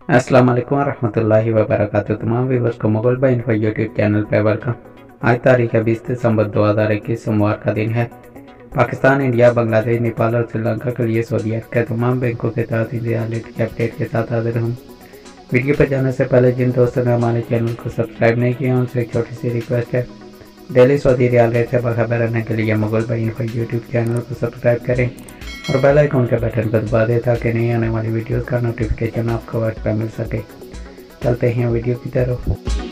अस्सलाम वालेकुम रहमतुल्लाहि व बरकातुहू। तमाम व्यूअर्स को Mughal by info YouTube channel पर वेलकम। आज तारीख है 20 दिसंबर 2021 सोमवार का दिन है। पाकिस्तान, इंडिया, बांग्लादेश, नेपाल और श्रीलंका के लिए सऊदी अरब के तमाम बैंकों के तहत रियलिटी के अपडेट के साथ हाजिर हूँ। वीडियो पर जाने से पहले जिन दोस्तों ने हमारे चैनल को सब्सक्राइब नहीं किया उनसे एक छोटी सी रिक्वेस्ट है, डेली सऊदी रियाल रेट से बाखबर रहने के लिए Mughal by info YouTube channel को सब्सक्राइब करें और बेल आइकन के बटन पर दबा दें ताकि नई आने वाली वीडियोस का नोटिफिकेशन आपको वक्त पर मिल सके। चलते हैं वीडियो की तरफ।